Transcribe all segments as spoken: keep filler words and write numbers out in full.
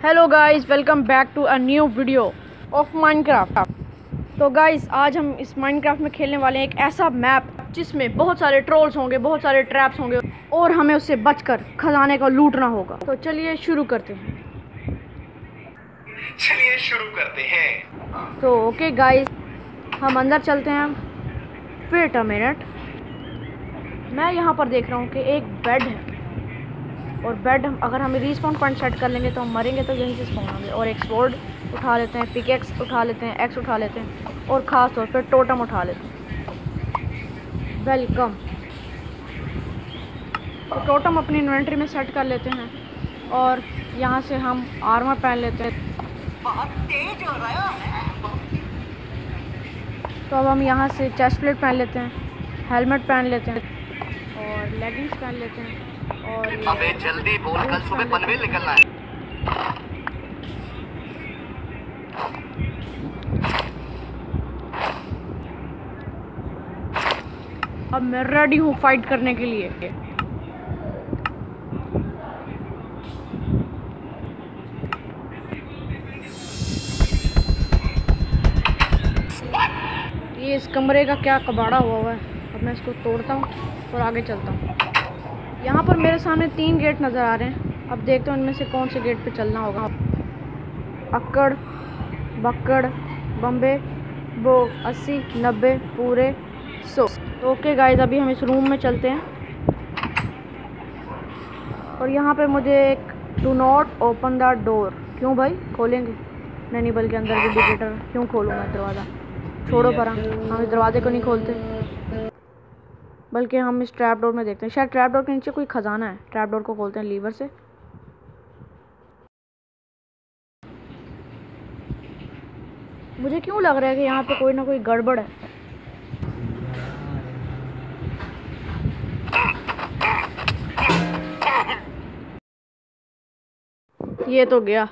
Hello guys, welcome back to a new video of Minecraft. तो guys, आज हम इस माइनक्राफ्ट में खेलने वाले हैं एक ऐसा मैप जिसमें बहुत सारे ट्रोल्स होंगे, बहुत सारे ट्रैप्स होंगे और हमें उससे बचकर खजाने को लूटना होगा। तो चलिए शुरू करते हैं। चलिए शुरू करते हैं। तो ओके गाइस, हम अंदर चलते हैं। वेट अ मिनट, मैं यहाँ पर देख रहा हूँ कि एक बेड है और बेड हम अगर हमें रिस्पॉन पॉइंट सेट कर लेंगे तो हम मरेंगे तो यहीं से स्पॉन होंगे। और एक स्वॉर्ड उठा लेते हैं, पिकेक्स उठा लेते हैं, एक्स उठा लेते हैं और ख़ास तौर पर टोटम उठा लेते हैं। वेलकम। तो टोटम अपनी इन्वेंट्री में सेट कर लेते हैं और यहाँ से हम आर्मर पहन लेते हैं। बहुत तेज हो रहा है। तो अब हम यहाँ से चेस्ट प्लेट पहन लेते हैं, हेलमेट पहन लेते हैं और लेगिंग्स पहन लेते हैं। और अबे जल्दी बोल, कल सुबह पनवेल निकलना है। अब मैं रेडी हूँ फाइट करने के लिए। ये इस कमरे का क्या कबाड़ा हुआ हुआ है। अब मैं इसको तोड़ता हूँ और आगे चलता हूँ। यहाँ पर मेरे सामने तीन गेट नज़र आ रहे हैं। अब देखते हैं उनमें से कौन से गेट पे चलना होगा। अक्कड़, बक्कड़, बम्बे, बो, अस्सी, नब्बे, पूरे, सौ। तो ओके गाइस, अभी हम इस रूम में चलते हैं और यहाँ पे मुझे एक do not open the door. क्यों भाई, खोलेंगे नहीं, बल्कि अंदर के इंडिकेटर क्यों खोलूँ मैं दरवाज़ा। छोड़ो परा, हम इस दरवाजे को नहीं खोलते, बल्कि हम इस ट्रैप डोर में देखते हैं। शायद ट्रैप डोर के नीचे कोई खजाना है। ट्रैप डोर को खोलते हैं लीवर से। मुझे क्यों लग रहा है कि यहाँ पे कोई ना कोई गड़बड़ है। ये तो गया।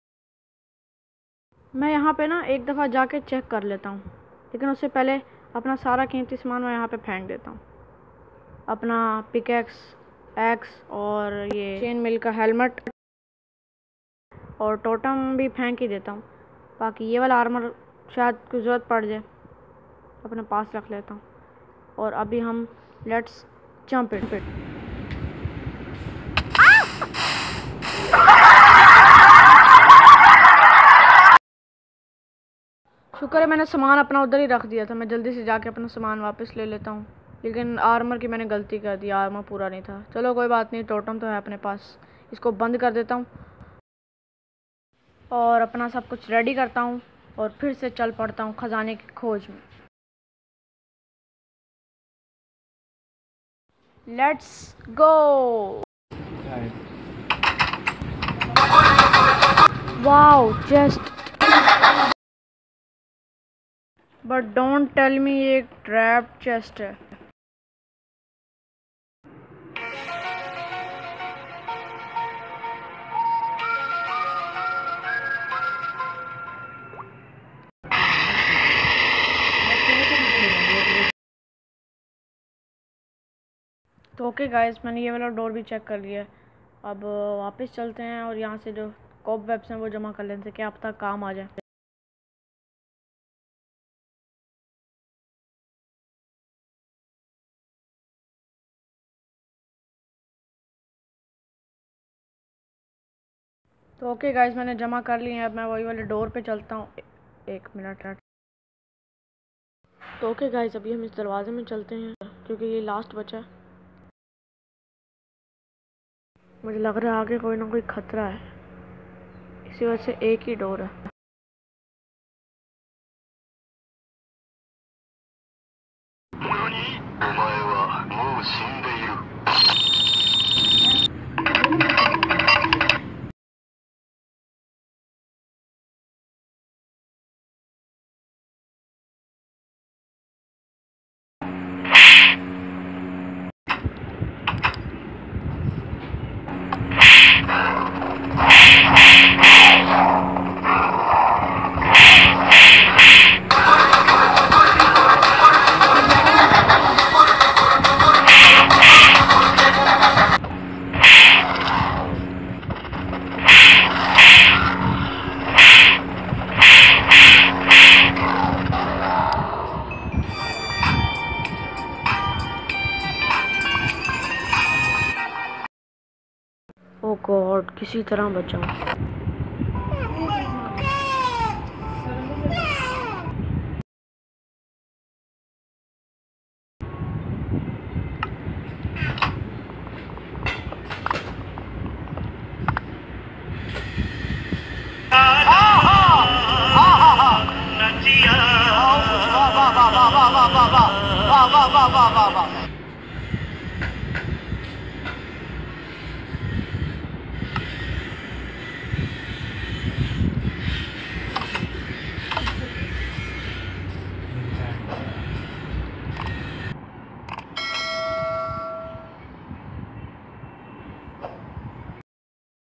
मैं यहाँ पे ना एक दफ़ा जाके चेक कर लेता हूँ, लेकिन उससे पहले अपना सारा कीमती सामान मैं यहाँ पे फेंक देता हूँ। अपना पिकेक्स, एक्स और ये चेन मिल का हेलमेट और टोटम भी फेंक ही देता हूँ। बाकी ये वाला आर्मर शायद कुछ ज़रूरत पड़ जाए, अपने पास रख लेता हूँ। और अभी हम लेट्स जंप इट। शुक्र है मैंने सामान अपना उधर ही रख दिया था। मैं जल्दी से जाके अपना सामान वापस ले लेता हूँ, लेकिन आर्मर की मैंने गलती कर दी, आर्मर पूरा नहीं था। चलो कोई बात नहीं, टोटम तो है अपने पास। इसको बंद कर देता हूँ और अपना सब कुछ रेडी करता हूँ और फिर से चल पड़ता हूँ खजाने की खोज में। Let's go. Wow, chest. But don't tell me ये एक ट्रैप चेस्ट है। तो ओके गाइस, मैंने ये वाला डोर भी चेक कर लिया है। अब वापस चलते हैं और यहाँ से जो कॉब वेब्स हैं वो जमा कर लेते हैं, क्या पता काम आ जाए। तो ओके गाइस, मैंने जमा कर लिए हैं। अब मैं वही वाले डोर पे चलता हूँ। एक मिनट। तो ओके गाइस, अभी हम इस दरवाजे में चलते हैं क्योंकि ये लास्ट बचा है। मुझे लग रहा है आगे कोई ना कोई खतरा है, इसी वजह से एक ही डोर है। किसी तरह बच जाऊं। वाह वाह वाह वाह वाह वाह वाह वाह वाह वाह वाह वाह वाह